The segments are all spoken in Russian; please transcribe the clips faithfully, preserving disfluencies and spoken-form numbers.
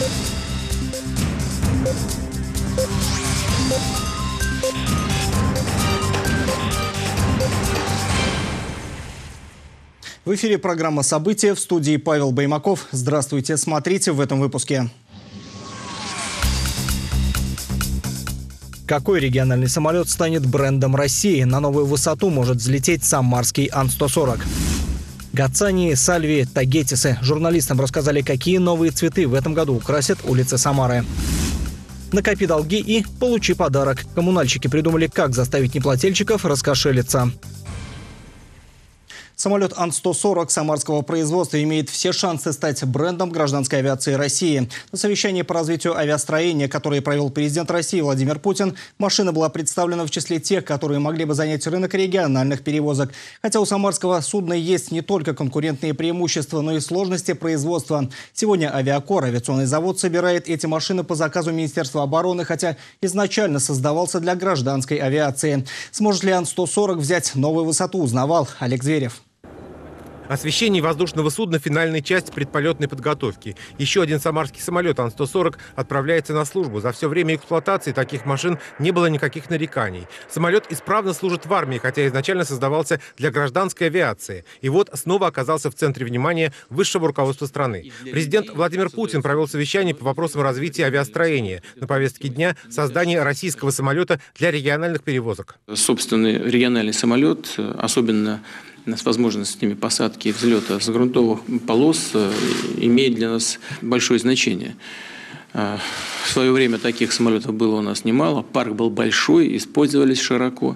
В эфире программа «События», в студии Павел Баймаков. Здравствуйте, смотрите в этом выпуске. Какой региональный самолет станет брендом России? На новую высоту может взлететь самарский Ан сто сорок. Гацани, Сальви, Тагетисы. Журналистам рассказали, какие новые цветы в этом году украсят улицы Самары. Накопи долги и получи подарок. Коммунальщики придумали, как заставить неплательщиков раскошелиться. Самолет Ан сто сорок самарского производства имеет все шансы стать брендом гражданской авиации России. На совещании по развитию авиастроения, которое провел президент России Владимир Путин, машина была представлена в числе тех, которые могли бы занять рынок региональных перевозок. Хотя у самарского судна есть не только конкурентные преимущества, но и сложности производства. Сегодня Авиакор, авиационный завод, собирает эти машины по заказу Министерства обороны, хотя изначально создавался для гражданской авиации. Сможет ли Ан сто сорок взять новую высоту, узнавал Олег Зверев. Освещение воздушного судна – финальная часть предполетной подготовки. Еще один самарский самолет Ан сто сорок отправляется на службу. За все время эксплуатации таких машин не было никаких нареканий. Самолет исправно служит в армии, хотя изначально создавался для гражданской авиации. И вот снова оказался в центре внимания высшего руководства страны. Президент Владимир Путин провел совещание по вопросам развития авиастроения. На повестке дня – создание российского самолета для региональных перевозок. Собственный региональный самолет, особенно с возможностями посадки и взлета с грунтовых полос, имеет для нас большое значение. В свое время таких самолетов было у нас немало, парк был большой, использовались широко,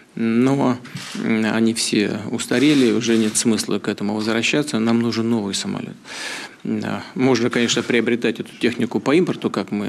но они все устарели, уже нет смысла к этому возвращаться, нам нужен новый самолет. Можно, конечно, приобретать эту технику по импорту, как мы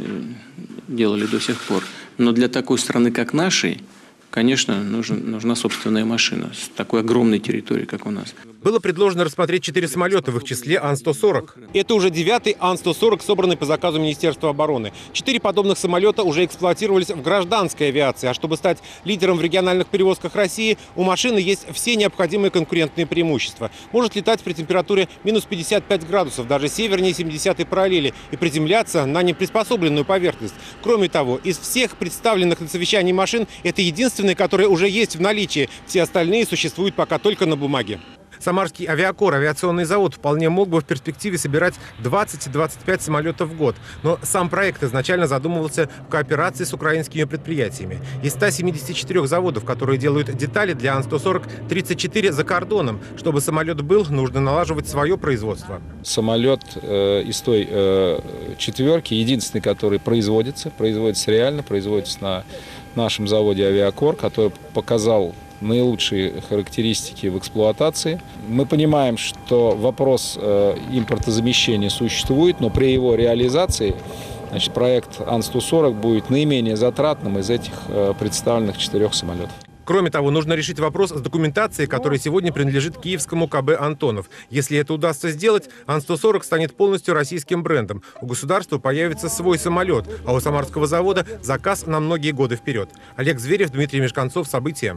делали до сих пор, но для такой страны, как нашей, конечно, нужен, нужна собственная машина с такой огромной территорией, как у нас. Было предложено рассмотреть четыре самолета, в их числе Ан сто сорок. Это уже девятый Ан сто сорок, собранный по заказу Министерства обороны. Четыре подобных самолета уже эксплуатировались в гражданской авиации. А чтобы стать лидером в региональных перевозках России, у машины есть все необходимые конкурентные преимущества. Может летать при температуре минус пятьдесят пять градусов, даже севернее семидесятой параллели, и приземляться на неприспособленную поверхность. Кроме того, из всех представленных на совещании машин, это единственная, которая уже есть в наличии. Все остальные существуют пока только на бумаге. Самарский Авиакор, авиационный завод, вполне мог бы в перспективе собирать двадцать-двадцать пять самолетов в год. Но сам проект изначально задумывался в кооперации с украинскими предприятиями. Из ста семидесяти четырёх заводов, которые делают детали для Ан сто сорок, тридцать четыре за кордоном. Чтобы самолет был, нужно налаживать свое производство. Самолет э, из той э, четверки, единственный, который производится, производится реально, производится на нашем заводе Авиакор, который показал наилучшие характеристики в эксплуатации. Мы понимаем, что вопрос э, импортозамещения существует, но при его реализации, значит, проект Ан сто сорок будет наименее затратным из этих э, представленных четырех самолетов. Кроме того, нужно решить вопрос с документацией, которая сегодня принадлежит киевскому ка бэ «Антонов». Если это удастся сделать, Ан сто сорок станет полностью российским брендом. У государства появится свой самолет, а у самарского завода заказ на многие годы вперед. Олег Зверев, Дмитрий Мешканцов. События.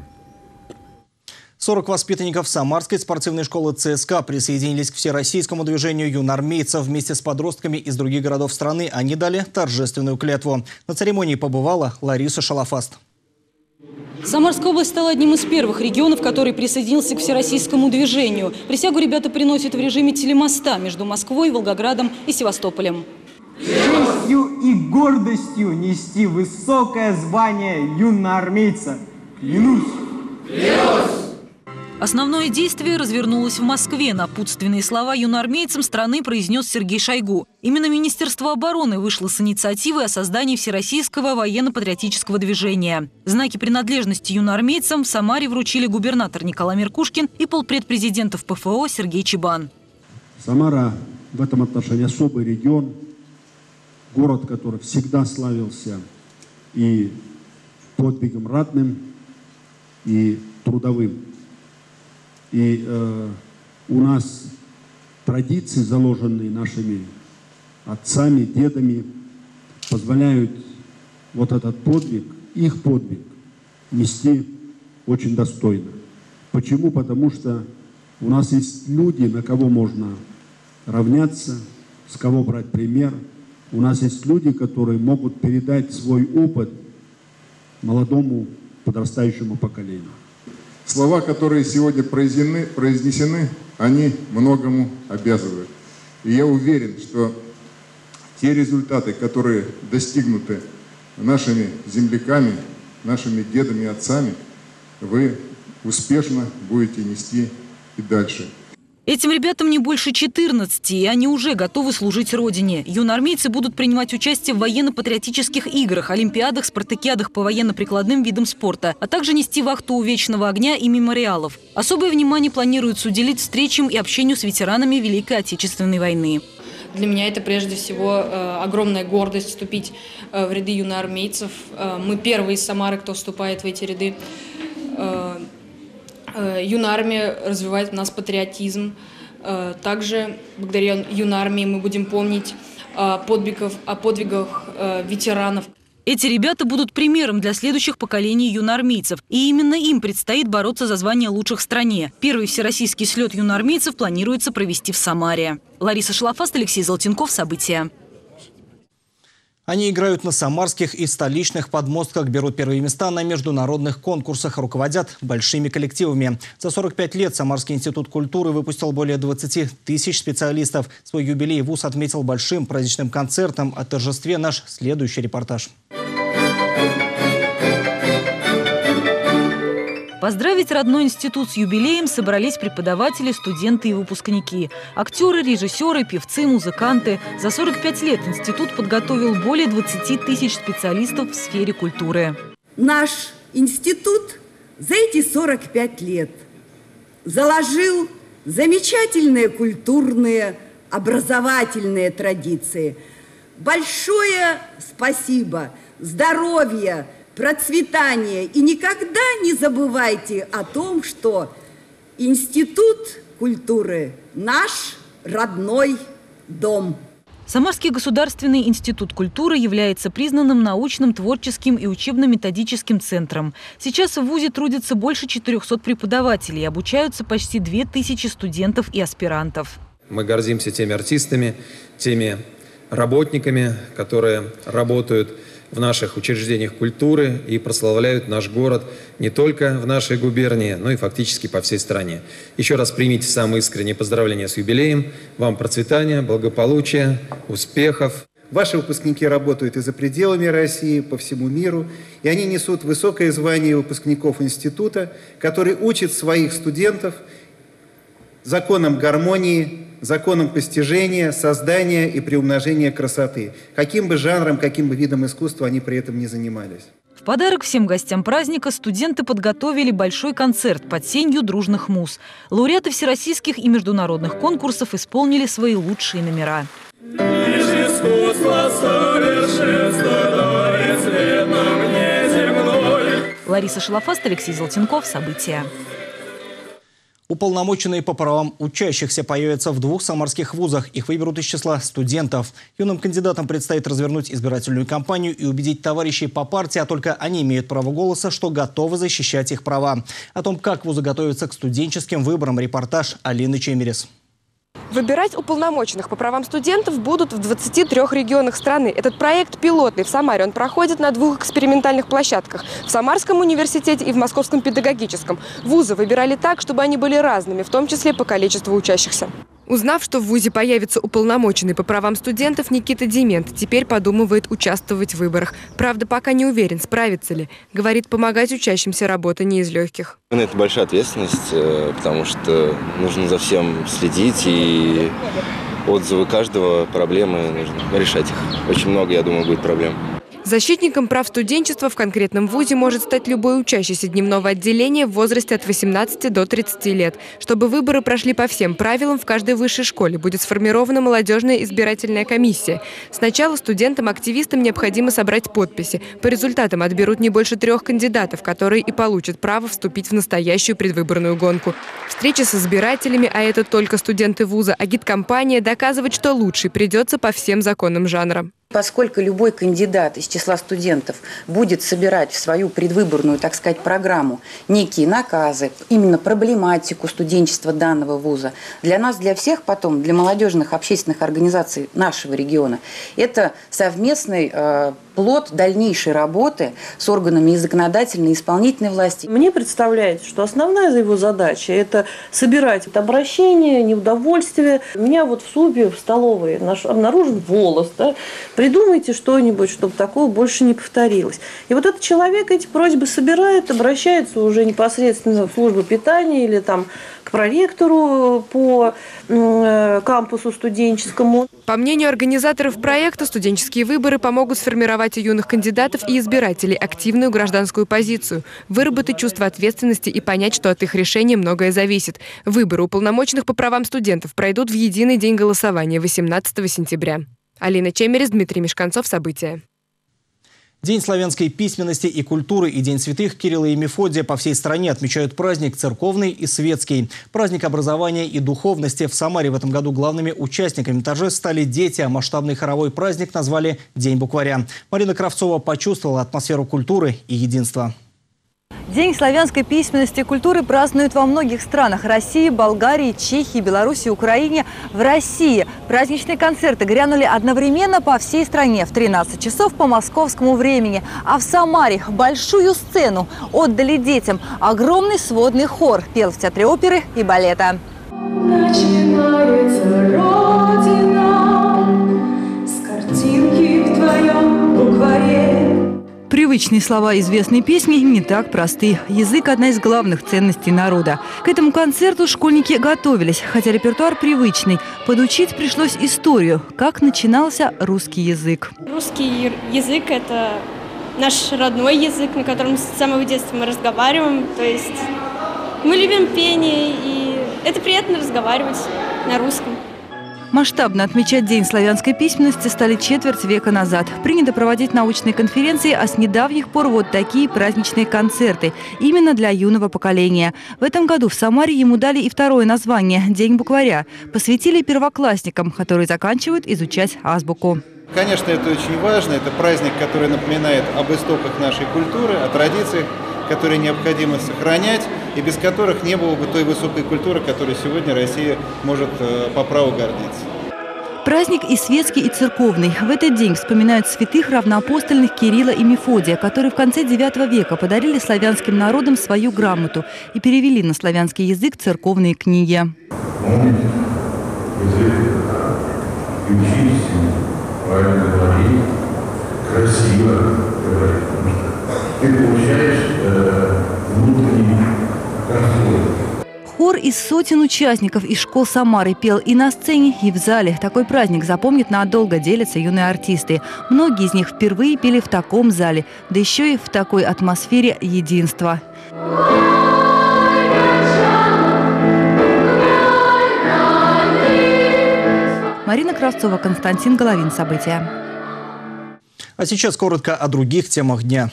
сорок воспитанников Самарской спортивной школы цэ эс ка присоединились к всероссийскому движению юноармейцев. Вместе с подростками из других городов страны они дали торжественную клятву. На церемонии побывала Лариса Шалафаст. Самарская область стала одним из первых регионов, который присоединился к всероссийскому движению. Присягу ребята приносят в режиме телемоста между Москвой, Волгоградом и Севастополем. Честью и гордостью нести высокое звание юноармейца. Клянусь! Клянусь! Основное действие развернулось в Москве. Напутственные слова юноармейцам страны произнес Сергей Шойгу. Именно Министерство обороны вышло с инициативой о создании Всероссийского военно-патриотического движения. Знаки принадлежности юноармейцам в Самаре вручили губернатор Николай Меркушкин и полпред президента в пэ эф о Сергей Чебан. Самара в этом отношении особый регион, город, который всегда славился и подвигом ратным, и трудовым. И э, у нас традиции, заложенные нашими отцами, дедами, позволяют вот этот подвиг, их подвиг, нести очень достойно. Почему? Потому что у нас есть люди, на кого можно равняться, с кого брать пример, у нас есть люди, которые могут передать свой опыт молодому подрастающему поколению. Слова, которые сегодня произнесены, произнесены, они многому обязывают. И я уверен, что те результаты, которые достигнуты нашими земляками, нашими дедами и отцами, вы успешно будете нести и дальше. Этим ребятам не больше четырнадцати, и они уже готовы служить Родине. Юноармейцы будут принимать участие в военно-патриотических играх, олимпиадах, спартакиадах по военно-прикладным видам спорта, а также нести вахту у Вечного огня и мемориалов. Особое внимание планируется уделить встречам и общению с ветеранами Великой Отечественной войны. Для меня это прежде всего э, огромная гордость вступить э, в ряды юноармейцев. Э, мы первые из Самары, кто вступает в эти ряды. Э, э, юноармия развивает в нас патриотизм. Э, также благодаря юноармии мы будем помнить э, подвигов, о подвигах э, ветеранов. Эти ребята будут примером для следующих поколений юноармейцев. И именно им предстоит бороться за звание лучших в стране. Первый всероссийский слет юноармейцев планируется провести в Самаре. Лариса Шлафаст, Алексей Золотенков. События. Они играют на самарских и столичных подмостках, берут первые места на международных конкурсах, руководят большими коллективами. За сорок пять лет Самарский институт культуры выпустил более двадцати тысяч специалистов. Свой юбилей вуз отметил большим праздничным концертом. О торжестве наш следующий репортаж. Поздравить родной институт с юбилеем собрались преподаватели, студенты и выпускники. Актеры, режиссеры, певцы, музыканты. За сорок пять лет институт подготовил более двадцати тысяч специалистов в сфере культуры. Наш институт за эти сорок пять лет заложил замечательные культурные, образовательные традиции. Большое спасибо, здоровья, процветания. И никогда не забывайте о том, что Институт культуры – наш родной дом. Самарский государственный институт культуры является признанным научным, творческим и учебно-методическим центром. Сейчас в вузе трудится больше четырёхсот преподавателей, обучаются почти две тысячи студентов и аспирантов. Мы гордимся теми артистами, теми работниками, которые работают в наших учреждениях культуры и прославляют наш город не только в нашей губернии, но и фактически по всей стране. Еще раз примите самые искренние поздравления с юбилеем. Вам процветания, благополучия, успехов. Ваши выпускники работают и за пределами России, по всему миру, и они несут высокое звание выпускников института, который учит своих студентов законам гармонии, законам постижения, создания и приумножения красоты. Каким бы жанром, каким бы видом искусства они при этом не занимались. В подарок всем гостям праздника студенты подготовили большой концерт под сенью дружных муз. Лауреаты всероссийских и международных конкурсов исполнили свои лучшие номера. Лариса Шлафаст, Алексей Золотенков. События. Уполномоченные по правам учащихся появятся в двух самарских вузах. Их выберут из числа студентов. Юным кандидатам предстоит развернуть избирательную кампанию и убедить товарищей по партии, а только они имеют право голоса, что готовы защищать их права. О том, как вузы готовятся к студенческим выборам, репортаж Алины Чемерис. Выбирать уполномоченных по правам студентов будут в двадцати трёх регионах страны. Этот проект пилотный в Самаре. Он проходит на двух экспериментальных площадках – в Самарском университете и в Московском педагогическом. Вузы выбирали так, чтобы они были разными, в том числе по количеству учащихся. Узнав, что в вузе появится уполномоченный по правам студентов, Никита Демент теперь подумывает участвовать в выборах. Правда, пока не уверен, справится ли. Говорит, помогать учащимся работа не из легких. Это большая ответственность, потому что нужно за всем следить, и отзывы каждого, проблемы, нужно решать их. Очень много, я думаю, будет проблем. Защитником прав студенчества в конкретном вузе может стать любой учащийся дневного отделения в возрасте от восемнадцати до тридцати лет. Чтобы выборы прошли по всем правилам, в каждой высшей школе будет сформирована молодежная избирательная комиссия. Сначала студентам-активистам необходимо собрать подписи. По результатам отберут не больше трех кандидатов, которые и получат право вступить в настоящую предвыборную гонку. Встречи с избирателями, а это только студенты вуза, агиткампания, доказывать, что лучший придется по всем законам жанра. поскольку любой кандидат из числа студентов будет собирать в свою предвыборную, так сказать, программу некие наказы, именно проблематику студенчества данного вуза, для нас, для всех потом, для молодежных общественных организаций нашего региона, это совместный э, плод дальнейшей работы с органами и законодательной, и исполнительной власти. Мне представляется, что основная его задача – это собирать обращения, неудовольствие. У меня вот в супе, в столовой наш, обнаружен волос. Да? Придумайте что-нибудь, чтобы такого больше не повторилось. И вот этот человек эти просьбы собирает, обращается уже непосредственно в службу питания или там к проректору по э, кампусу студенческому. По мнению организаторов проекта, студенческие выборы помогут сформировать у юных кандидатов и избирателей активную гражданскую позицию, выработать чувство ответственности и понять, что от их решения многое зависит. Выборы уполномоченных по правам студентов пройдут в единый день голосования восемнадцатого сентября. Алина Чемерис, Дмитрий Мешканцов. События. День славянской письменности и культуры и День святых Кирилла и Мефодия по всей стране отмечают праздник церковный и светский. Праздник образования и духовности. В Самаре в этом году главными участниками торжеств стали дети, а масштабный хоровой праздник назвали «День букваря». Марина Кравцова почувствовала атмосферу культуры и единства. День славянской письменности и культуры празднуют во многих странах – России, Болгарии, Чехии, Беларуси, Украине. В России праздничные концерты грянули одновременно по всей стране в тринадцать часов по московскому времени. А в Самаре большую сцену отдали детям. Огромный сводный хор пел в Театре оперы и балета. Начинается Родина с картинки в твоем букваре. Привычные слова известной песни не так просты. Язык – одна из главных ценностей народа. К этому концерту школьники готовились, хотя репертуар привычный. Подучить пришлось историю, как начинался русский язык. Русский язык – это наш родной язык, на котором с самого детства мы разговариваем. То есть мы любим пение, и это приятно разговаривать на русском. Масштабно отмечать День славянской письменности стали четверть века назад. Принято проводить научные конференции, а с недавних пор вот такие праздничные концерты. Именно для юного поколения. В этом году в Самаре ему дали и второе название – День букваря. Посвятили первоклассникам, которые заканчивают изучать азбуку. Конечно, это очень важно. Это праздник, который напоминает об истоках нашей культуры, о традициях, которые необходимо сохранять и без которых не было бы той высокой культуры, которой сегодня Россия может по праву гордиться. Праздник и светский, и церковный. В этот день вспоминают святых равноапостольных Кирилла и Мефодия, которые в конце девятого века подарили славянским народам свою грамоту и перевели на славянский язык церковные книги. Помните, язык и учись, правильно говорить, красиво говорить. Ты получаешь э, внутренний контроль. Хор из сотен участников из школ Самары пел и на сцене, и в зале. Такой праздник запомнят надолго, делятся юные артисты. Многие из них впервые пели в таком зале, да еще и в такой атмосфере единства. Марина Кравцова, Константин Головин. События. А сейчас коротко о других темах дня.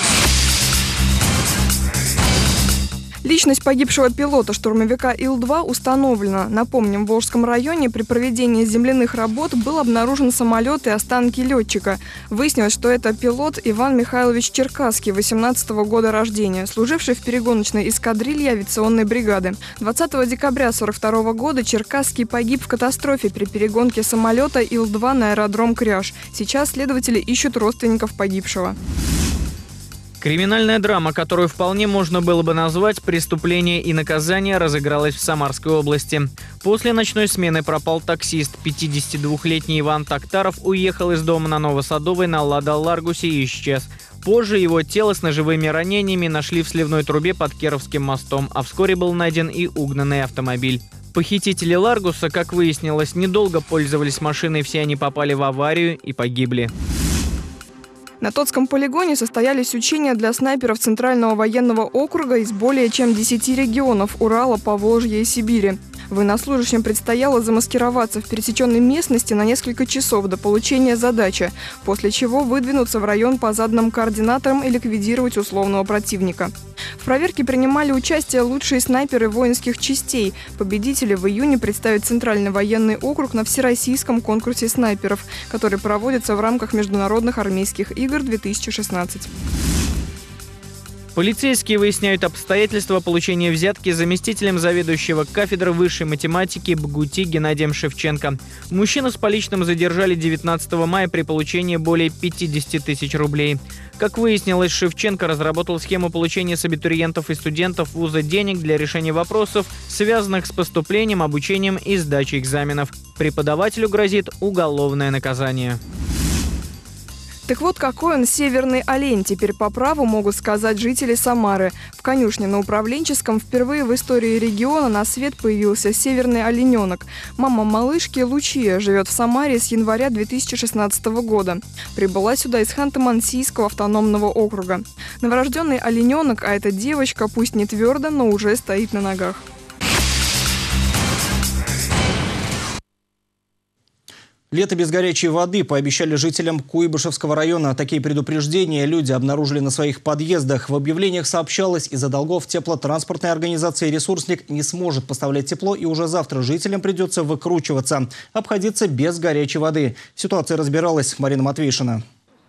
Личность погибшего пилота-штурмовика Ил два установлена. Напомним, в Волжском районе при проведении земляных работ был обнаружен самолет и останки летчика. Выяснилось, что это пилот Иван Михайлович Черкасский, восемнадцатого года рождения, служивший в перегоночной эскадрилье авиационной бригады. двадцатого декабря сорок второго года Черкасский погиб в катастрофе при перегонке самолета Ил два на аэродром Кряж. Сейчас следователи ищут родственников погибшего. Криминальная драма, которую вполне можно было бы назвать «Преступление и наказание», разыгралась в Самарской области. После ночной смены пропал таксист. пятидесятидвухлетний Иван Токтаров уехал из дома на Новосадовой на Лада-Ларгусе и исчез. Позже его тело с ножевыми ранениями нашли в сливной трубе под Кировским мостом, а вскоре был найден и угнанный автомобиль. Похитители Ларгуса, как выяснилось, недолго пользовались машиной, все они попали в аварию и погибли. На Тотском полигоне состоялись учения для снайперов Центрального военного округа из более чем десяти регионов Урала, Поволжья и Сибири. Военнослужащим предстояло замаскироваться в пересеченной местности на несколько часов до получения задачи, после чего выдвинуться в район по заданным координаторам и ликвидировать условного противника. В проверке принимали участие лучшие снайперы воинских частей. Победители в июне представят Центральный военный округ на Всероссийском конкурсе снайперов, который проводится в рамках Международных армейских игр две тысячи шестнадцать. Полицейские выясняют обстоятельства получения взятки заместителем заведующего кафедры высшей математики БГУТИ Геннадием Шевченко. Мужчину с поличным задержали девятнадцатого мая при получении более пятидесяти тысяч рублей. Как выяснилось, Шевченко разработал схему получения с абитуриентов и студентов вуза денег для решения вопросов, связанных с поступлением, обучением и сдачей экзаменов. Преподавателю грозит уголовное наказание. Так вот, какой он северный олень, теперь по праву могут сказать жители Самары. В конюшне на Управленческом впервые в истории региона на свет появился северный олененок. Мама малышки Лучия живет в Самаре с января две тысячи шестнадцатого года. Прибыла сюда из Ханты-Мансийского автономного округа. Новорожденный олененок, а эта девочка, пусть не твердо, но уже стоит на ногах. Лето без горячей воды пообещали жителям Куйбышевского района. Такие предупреждения люди обнаружили на своих подъездах. В объявлениях сообщалось, из-за долгов теплотранспортной организации «Ресурсник» не сможет поставлять тепло, и уже завтра жителям придется выкручиваться, обходиться без горячей воды. В ситуации разбиралась Марина Матвейшина.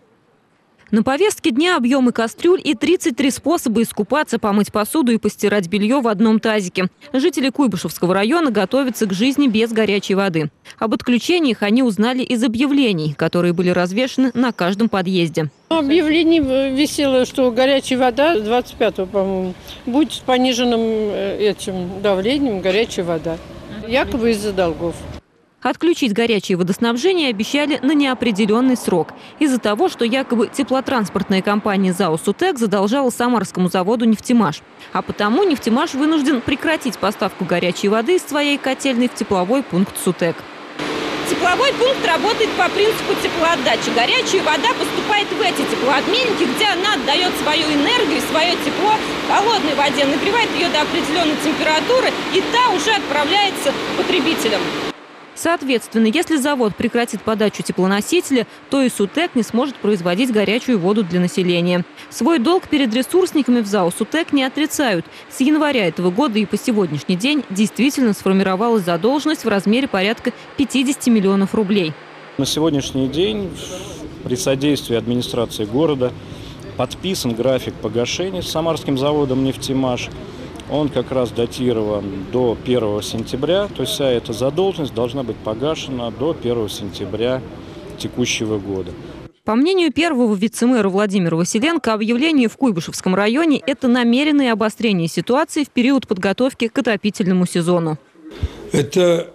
На повестке дня объемы кастрюль и тридцать три способа искупаться, помыть посуду и постирать белье в одном тазике. Жители Куйбышевского района готовятся к жизни без горячей воды. Об отключениях они узнали из объявлений, которые были развешаны на каждом подъезде. Объявление висело, что горячая вода двадцать пятого, по-моему, будет с пониженным этим давлением горячая вода. Якобы из-за долгов. Отключить горячее водоснабжение обещали на неопределенный срок. Из-за того, что якобы теплотранспортная компания ЗАО «Сутэк» задолжала Самарскому заводу «Нефтемаш». А потому «Нефтемаш» вынужден прекратить поставку горячей воды из своей котельной в тепловой пункт «Сутэк». Тепловой пункт работает по принципу теплоотдачи. Горячая вода поступает в эти теплообменники, где она отдает свою энергию, свое тепло в холодной воде, нагревает ее до определенной температуры, и та уже отправляется потребителям. Соответственно, если завод прекратит подачу теплоносителя, то и «Сутэк» не сможет производить горячую воду для населения. Свой долг перед ресурсниками в ЗАО «Сутэк» не отрицают. С января этого года и по сегодняшний день действительно сформировалась задолженность в размере порядка пятидесяти миллионов рублей. На сегодняшний день при содействии администрации города подписан график погашения с Самарским заводом «Нефтемаш». Он как раз датирован до первого сентября, то есть вся эта задолженность должна быть погашена до первого сентября текущего года. По мнению первого вице-мэра Владимира Василенко, объявление в Куйбышевском районе – это намеренное обострение ситуации в период подготовки к отопительному сезону. Это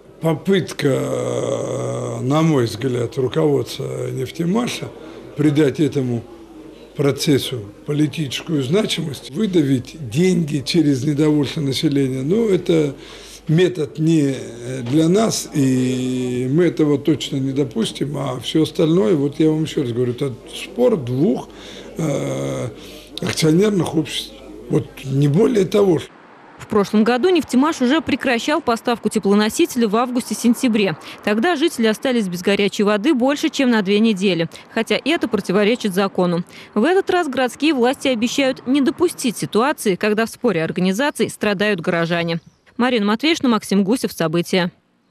попытка, на мой взгляд, руководства «Нефтемаша» придать этому процессу политическую значимость, выдавить деньги через недовольство населения. Но это метод не для нас, и мы этого точно не допустим. А все остальное, вот я вам еще раз говорю, это спор двух э, акционерных обществ. Вот не более того. В прошлом году «Нефтемаш» уже прекращал поставку теплоносителя в августе-сентябре. Тогда жители остались без горячей воды больше, чем на две недели. Хотя это противоречит закону. В этот раз городские власти обещают не допустить ситуации, когда в споре организаций страдают горожане. Марина Матвейшина, Максим Гусев. События.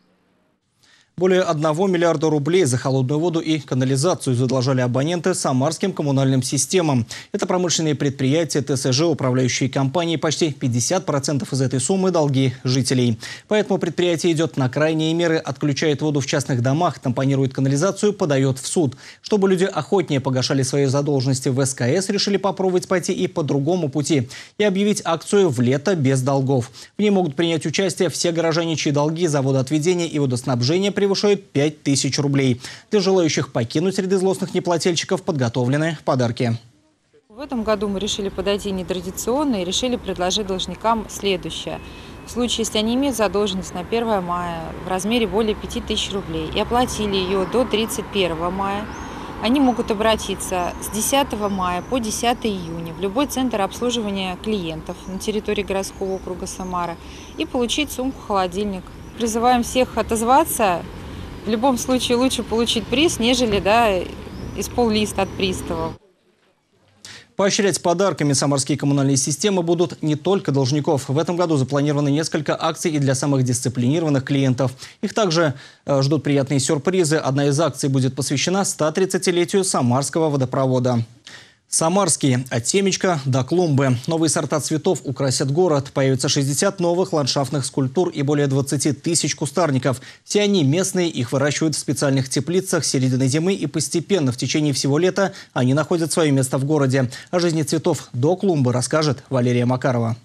Более одного миллиарда рублей за холодную воду и канализацию задолжали абоненты самарским коммунальным системам. Это промышленные предприятия, ТСЖ, управляющие компании. Почти пятьдесят процентов из этой суммы – долги жителей. Поэтому предприятие идет на крайние меры, отключает воду в частных домах, тампонирует канализацию, подает в суд. Чтобы люди охотнее погашали свои задолженности в СКС, решили попробовать пойти и по другому пути и объявить акцию «В лето без долгов». В ней могут принять участие все горожане, чьи долги за водоотведение и водоснабжение превышают пять тысяч рублей. Для желающих покинуть ряды злостных неплательщиков подготовлены подарки. В этом году мы решили подойти нетрадиционно и решили предложить должникам следующее. В случае, если они имеют задолженность на первое мая в размере более пяти тысяч рублей и оплатили ее до тридцать первого мая, они могут обратиться с десятого мая по десятое июня в любой центр обслуживания клиентов на территории городского округа Самара и получить сумку-холодильник призываем всех отозваться. В любом случае лучше получить приз, нежели да, исполлист от приставов. Поощрять подарками самарские коммунальные системы будут не только должников. В этом году запланированы несколько акций и для самых дисциплинированных клиентов. Их также э, ждут приятные сюрпризы. Одна из акций будет посвящена ста тридцатилетию Самарского водопровода. Самарские. От семечка до клумбы. Новые сорта цветов украсят город. Появится шестьдесят новых ландшафтных скульптур и более двадцати тысяч кустарников. Все они местные, их выращивают в специальных теплицах с середины зимы, и постепенно в течение всего лета они находят свое место в городе. О жизни цветов до клумбы расскажет Валерия Макарова.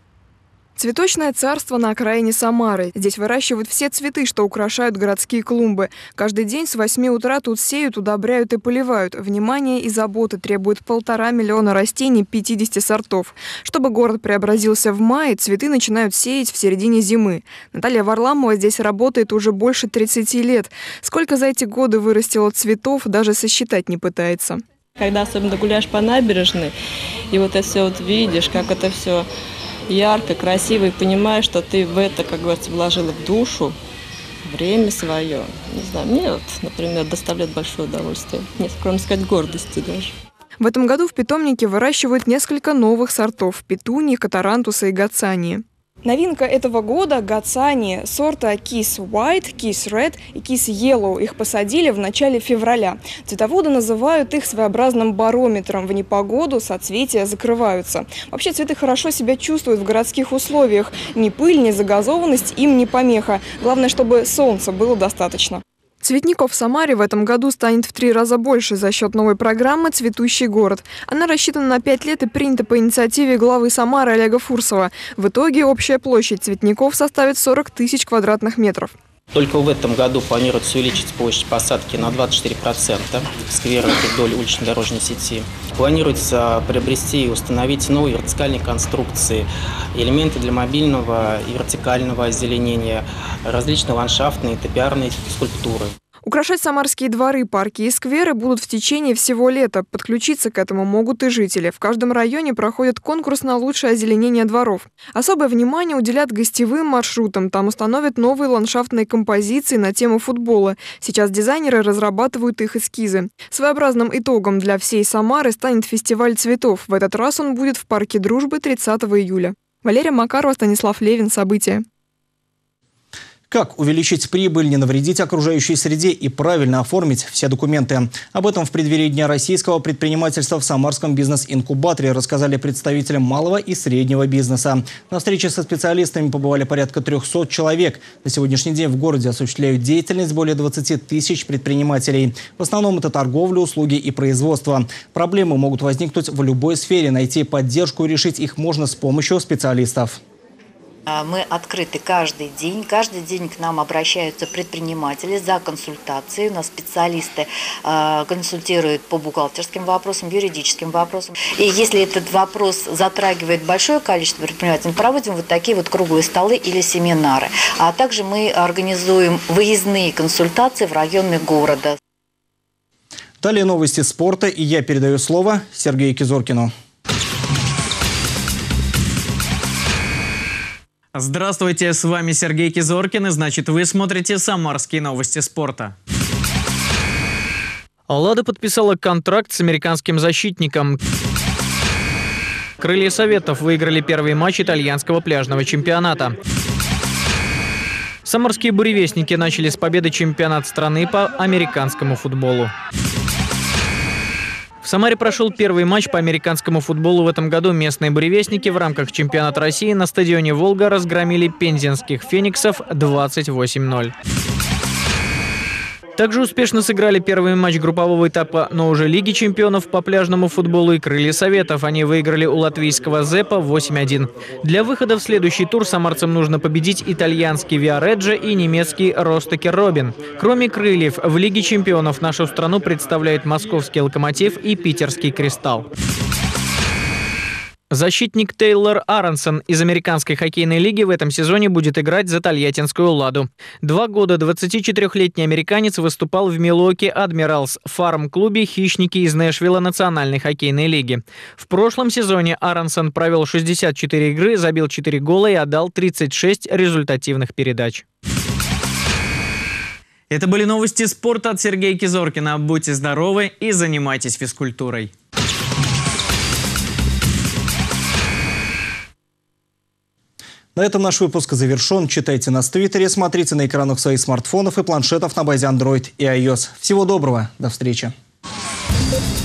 Цветочное царство на окраине Самары. Здесь выращивают все цветы, что украшают городские клумбы. Каждый день с восьми утра тут сеют, удобряют и поливают. Внимание и заботы требуют полтора миллиона растений пятидесяти сортов. Чтобы город преобразился в мае, цветы начинают сеять в середине зимы. Наталья Варламова здесь работает уже больше тридцати лет. Сколько за эти годы вырастило цветов, даже сосчитать не пытается. Когда особенно гуляешь по набережной, и вот это все вот видишь, как это все ярко, красиво, и понимаешь, что ты в это, как говорится, вложила в душу время свое. Не знаю, мне вот, например, доставляет большое удовольствие. Нет, кроме сказать, гордости даже. В этом году в питомнике выращивают несколько новых сортов – петунии, катарантуса и гацании. Новинка этого года – гацании сорта Kiss White, Kiss Red и Kiss Yellow. Их посадили в начале февраля. Цветоводы называют их своеобразным барометром. В непогоду соцветия закрываются. Вообще цветы хорошо себя чувствуют в городских условиях. Ни пыль, ни загазованность им не помеха. Главное, чтобы солнца было достаточно. Цветников в Самаре в этом году станет в три раза больше за счет новой программы «Цветущий город». Она рассчитана на пять лет и принята по инициативе главы Самары Олега Фурсова. В итоге общая площадь цветников составит сорок тысяч квадратных метров. Только в этом году планируется увеличить площадь посадки на двадцать четыре процента в скверах вдоль уличной дорожной сети. Планируется приобрести и установить новые вертикальные конструкции, элементы для мобильного и вертикального озеленения, различные ландшафтные и топиарные скульптуры. Украшать самарские дворы, парки и скверы будут в течение всего лета. Подключиться к этому могут и жители. В каждом районе проходит конкурс на лучшее озеленение дворов. Особое внимание уделят гостевым маршрутам. Там установят новые ландшафтные композиции на тему футбола. Сейчас дизайнеры разрабатывают их эскизы. Своеобразным итогом для всей Самары станет фестиваль цветов. В этот раз он будет в парке Дружбы тридцатого июля. Валерия Макарова, Станислав Левин. События. Как увеличить прибыль, не навредить окружающей среде и правильно оформить все документы? Об этом в преддверии Дня российского предпринимательства в Самарском бизнес-инкубаторе рассказали представители малого и среднего бизнеса. На встрече со специалистами побывали порядка трёхсот человек. На сегодняшний день в городе осуществляют деятельность более двадцати тысяч предпринимателей. В основном это торговля, услуги и производство. Проблемы могут возникнуть в любой сфере. Найти поддержку и решить их можно с помощью специалистов. Мы открыты каждый день. Каждый день к нам обращаются предприниматели за консультацией. У нас специалисты э, консультируют по бухгалтерским вопросам, юридическим вопросам. И если этот вопрос затрагивает большое количество предпринимателей, мы проводим вот такие вот круглые столы или семинары. А также мы организуем выездные консультации в районы города. Далее новости спорта, и я передаю слово Сергею Кизоркину. Здравствуйте, с вами Сергей Кизоркин, и значит, вы смотрите «Самарские новости спорта». «Лада» подписала контракт с американским защитником. «Крылья Советов» выиграли первый матч итальянского пляжного чемпионата. Самарские буревестники начали с победы чемпионат страны по американскому футболу. В Самаре прошел первый матч по американскому футболу в этом году. Местные буревестники в рамках чемпионата России на стадионе «Волга» разгромили пензенских «Фениксов» двадцать восемь ноль. Также успешно сыграли первый матч группового этапа, но уже Лиги чемпионов по пляжному футболу и «Крылья Советов». Они выиграли у латвийского «Зепа» восемь один. Для выхода в следующий тур самарцам нужно победить итальянский «Виареджо» и немецкий «Ростеке Робин». Кроме «Крыльев», в Лиге чемпионов нашу страну представляют московский «Локомотив» и питерский «Кристалл». Защитник Тейлор Аронсон из американской хоккейной лиги в этом сезоне будет играть за тольяттинскую «Ладу». Два года двадцатичетырёхлетний американец выступал в Милуоки Адмиралс, фарм-клубе «Хищники» из Нэшвилла Национальной хоккейной лиги. В прошлом сезоне Аронсон провел шестьдесят четыре игры, забил четыре гола и отдал тридцать шесть результативных передач. Это были новости спорта от Сергея Кизоркина. Будьте здоровы и занимайтесь физкультурой. На этом наш выпуск завершен. Читайте нас в Твиттере, смотрите на экранах своих смартфонов и планшетов на базе Android и iOS. Всего доброго. До встречи.